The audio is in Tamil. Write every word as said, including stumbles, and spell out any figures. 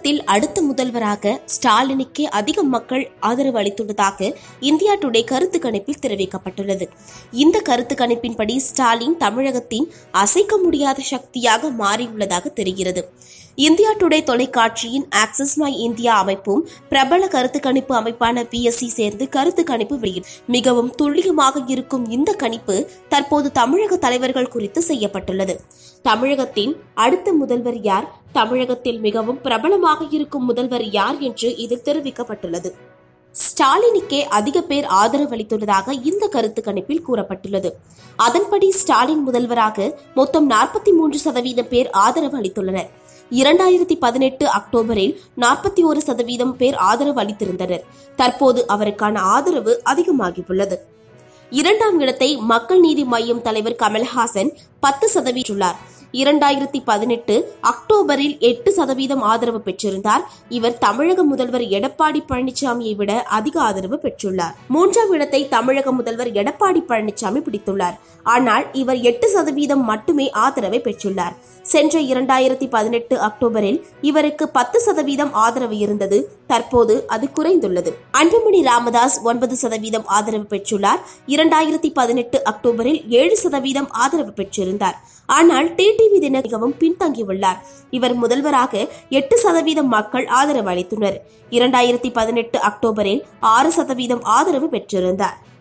தமிழகத்தில் அடுத்த முதல்வராக ஸ்டாலினுக்கே அதிக மக்கள் ஆதரவு அளித்துள்ளதாக இந்தியா டுடே கருத்து கணிப்பில் தெரிவிக்கப்பட்டுள்ளது. இந்த கருத்து கணிப்பின்படி ஸ்டாலின் தமிழகத்தின் அசைக்க முடியாத சக்தியாக மாறியுள்ளதாக தெரிகிறது. இந்தியா டுடே தொலைக்காட்சியின் ஆக்சிஸ் மை இந்தியா அமைப்பும் பிரபல கருத்து கணிப்பு அமைப்பான பி எஸ் சி சேர்ந்து கருத்து கணிப்பு வெளியிடும். மிகவும் துல்லியமாக இருக்கும் இந்த கணிப்பு தற்போது தமிழக தலைவர்கள் குறித்து செய்யப்பட்டுள்ளது. தமிழகத்தின் அடுத்த முதல்வர் யார், தமிழகத்தில் மிகவும் பிரபலமாக இருக்கும் முதல்வர் யார் என்று இதில் தெரிவிக்கப்பட்டுள்ளது. ஸ்டாலினுக்கே அதிக பேர் ஆதரவு அளித்துள்ளதாக இந்த கருத்து கணிப்பில் கூறப்பட்டுள்ளது. அதன்படி ஸ்டாலின் முதல்வராக மொத்தம் நாற்பத்தி மூன்று சதவீதம் பேர் ஆதரவு அளித்துள்ளனர். இரண்டாயிரத்தி பதினெட்டு அக்டோபரில் நாற்பத்தி ஒரு சதவீதம் பேர் ஆதரவு அளித்திருந்தனர். தற்போது அவருக்கான ஆதரவு அதிகமாகியுள்ளது. இரண்டாம் இடத்தை மக்கள் நீதி மய்யம் தலைவர் கமல்ஹாசன் பத்து சதவீதம் இரண்டாயிரத்தி பதினெட்டு அக்டோபரில் எட்டு சதவீதம் ஆதரவு பெற்றிருந்தார். இவர் தமிழக முதல்வர் எடப்பாடி பழனிசாமியை விட அதிக ஆதரவு பெற்றுள்ளார். மூன்றாம் இடத்தை தமிழக முதல்வர் எடப்பாடி பழனிசாமி பிடித்துள்ளார். ஆனால் இவர் எட்டு சதவீதம் மட்டுமே ஆதரவை பெற்றுள்ளார். சென்ற இரண்டாயிரத்தி பதினெட்டு அக்டோபரில் இவருக்கு பத்து சதவீதம் ஆதரவு இருந்தது. தற்போது அது குறைந்துள்ளது. அன்புமணி ராமதாஸ் ஒன்பது சதவீதம் ஆதரவு பெற்றுள்ளார். இரண்டாயிரத்தி பதினெட்டு அக்டோபரில் ஏழு சதவீதம் ஆதரவு பெற்றிருந்தார். ஆனால் டிடிவி தினகரன் மிகவும் பின்தங்கியுள்ளார். இவர் முதல்வராக எட்டு சதவீதம் மக்கள் ஆதரவு அளித்தனர். இரண்டாயிரத்தி பதினெட்டு அக்டோபரில் ஆறு சதவீதம் ஆதரவு பெற்றிருந்தார்.